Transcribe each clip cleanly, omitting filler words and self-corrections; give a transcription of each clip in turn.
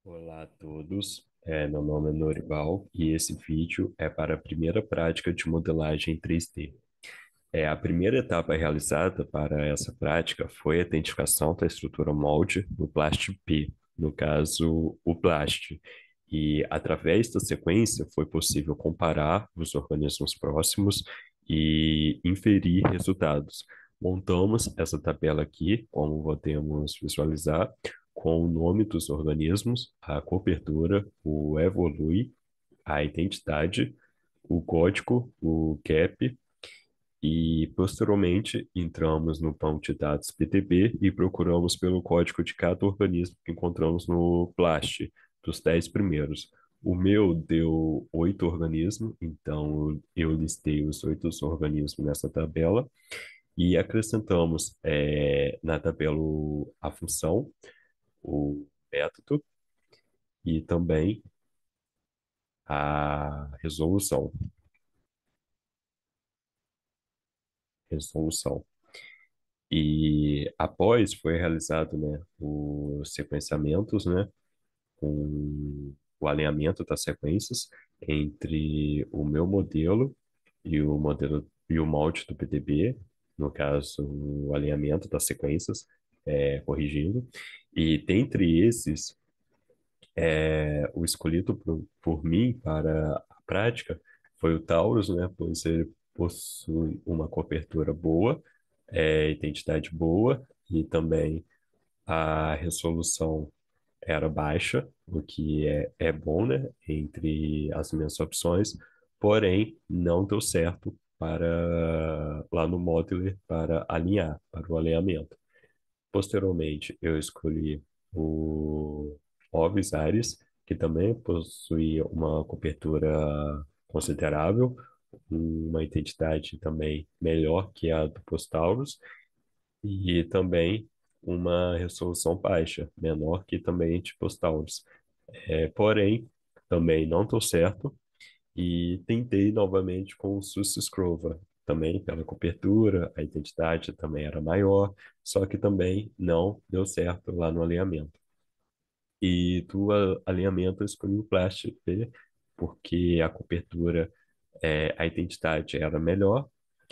Olá a todos, meu nome é Norival e esse vídeo é para a primeira prática de modelagem 3D. A primeira etapa realizada para essa prática foi a identificação da estrutura molde no Plast P, no caso, o Plast. E através da sequência foi possível comparar os organismos próximos e inferir resultados. Montamos essa tabela aqui, como podemos visualizar, com o nome dos organismos, a cobertura, o evolui, a identidade, o código, o CAP, e posteriormente entramos no banco de dados PTB e procuramos pelo código de cada organismo que encontramos no BLAST, dos 10 primeiros. O meu deu 8 organismos, então eu listei os 8 organismos nessa tabela e acrescentamos na tabela a função, o método e também a resolução. Resolução. E após foi realizado, né, os sequenciamentos, né, com o alinhamento das sequências entre o meu modelo e o molde do PDB, no caso, o alinhamento das sequências, corrigindo. E dentre esses, o escolhido por mim para a prática foi o Taurus, né, pois ele possui uma cobertura boa, identidade boa e também a resolução era baixa, o que é bom, né, entre as minhas opções, porém não deu certo para lá no Modeler para alinhar, para o alinhamento. Posteriormente, eu escolhi o Ovis Ares, que também possuía uma cobertura considerável, uma identidade também melhor que a do Postaurus, e também uma resolução baixa, menor que também de Postaurus. Porém, também não deu certo, e tentei novamente com o Sussuscrova, também pela cobertura, a identidade também era maior, só que também não deu certo lá no alinhamento. E do alinhamento eu escolhi o Plastic P, porque a cobertura, a identidade era melhor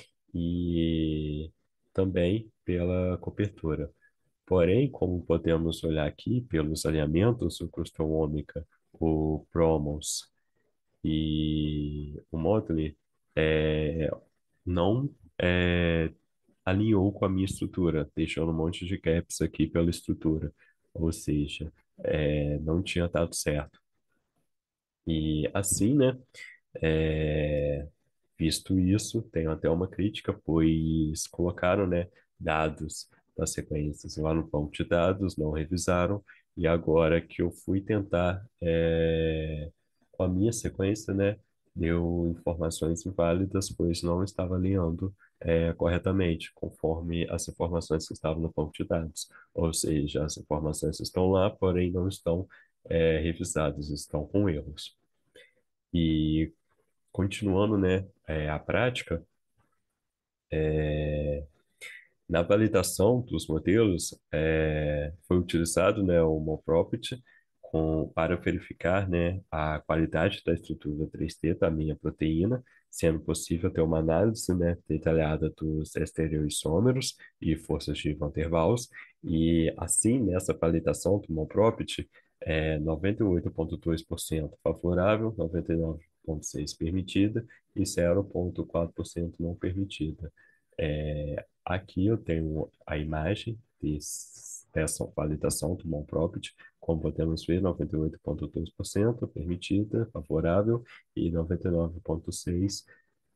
e também pela cobertura. Porém, como podemos olhar aqui pelos alinhamentos, o Crystal Ômega, o Promos e o Model é, não alinhou com a minha estrutura, deixando um monte de gaps aqui pela estrutura. Ou seja, não tinha dado certo. E assim, né? é, Visto isso, tenho até uma crítica, pois colocaram, né, dados das sequências lá no banco de dados, não revisaram, e agora que eu fui tentar com a minha sequência, né, deu informações inválidas, pois não estava alinhando corretamente, conforme as informações que estavam no banco de dados. Ou seja, as informações estão lá, porém não estão revisadas, estão com erros. E continuando, né, a prática, na validação dos modelos, foi utilizado, né, o Molprobit para verificar, né, a qualidade da estrutura 3D da minha proteína, sendo possível ter uma análise, né, detalhada dos estereoisômeros e forças de Van der Waals, e assim, nessa validação do Molprobit, 98,2% favorável, 99,6% permitida e 0,4% não permitida. Aqui eu tenho a imagem dessa validação do mão property, como podemos ver, 98,2% permitida, favorável, e 99,6%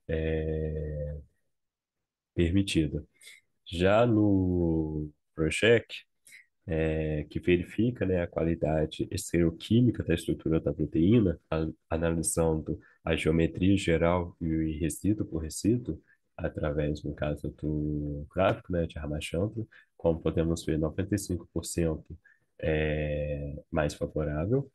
permitida. Já no Project, que verifica, né, a qualidade estereoquímica da estrutura da proteína, analisando a geometria geral e o resíduo por resíduo, através, no caso do gráfico, né, de Ramachandra, como podemos ver, 95% mais favorável,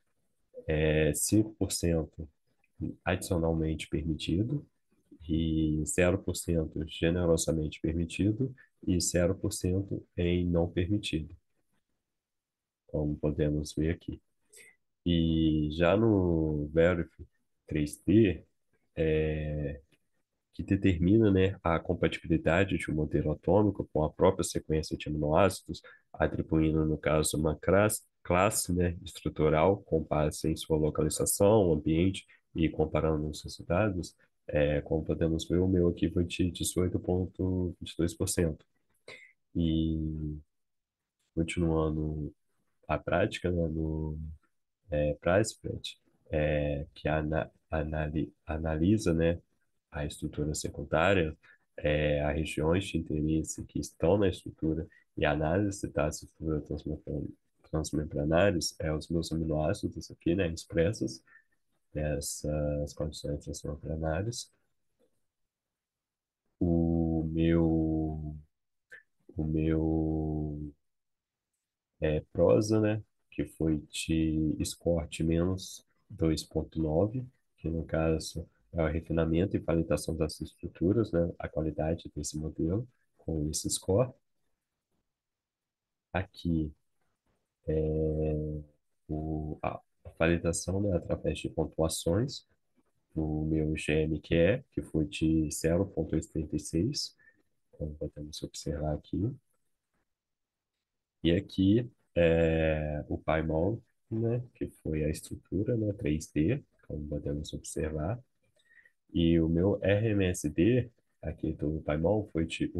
5% adicionalmente permitido, e 0% generosamente permitido, e 0% em não permitido, como podemos ver aqui. E já no Verif 3D, é, que determina, né, a compatibilidade de um modelo atômico com a própria sequência de aminoácidos, atribuindo, no caso, uma classe, né, estrutural com base em sua localização, ambiente e comparando os resultados, como podemos ver, o meu aqui foi de 18,22%. E continuando a prática, né, no Pricefret, que analisa, né, a estrutura secundária, as regiões de interesse que estão na estrutura e a análise das estruturas transmembranárias, os meus aminoácidos aqui, né, expressos nessas condições transmembranárias. O meu, o meu prosa, né? Que foi de Escort menos 2,9, que no caso é o refinamento e validação das estruturas, né? A qualidade desse modelo com esse score. Aqui a validação, né, através de pontuações do meu GMQE, que foi de 0,86, como podemos observar aqui. E aqui o PyMol, né, que foi a estrutura, né, 3D, como podemos observar. E o meu RMSD, aqui do PyMol, foi de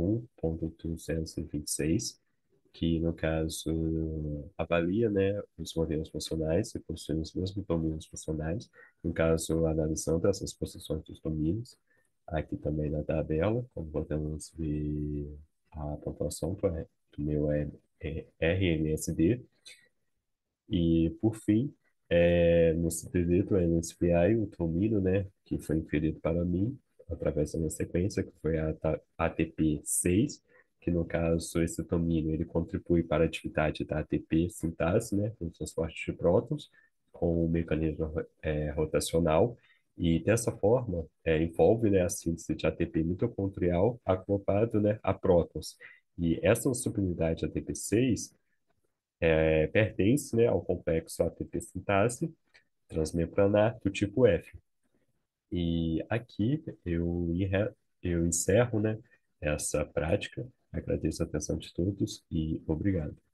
1.226, que no caso avalia, né, os modelos funcionais que possuem os mesmos domínios funcionais, no caso analisando essas posições dos domínios. Aqui também na tabela, como podemos ver a pontuação do meu RMSD. E, por fim, no CTD do NSPI, o tomino, né, que foi inferido para mim, através da minha sequência, que foi a ATP6, que no caso, esse tomino, ele contribui para a atividade da ATP sintase, né, no transporte de prótons, com o mecanismo rotacional, e dessa forma, envolve, né, a síntese de ATP mitocondrial acoplado, né, a prótons. E essa subunidade ATP6 pertence, né, ao complexo ATP sintase transmembranar do tipo F. E aqui eu encerro, né, essa prática. Agradeço a atenção de todos e obrigado.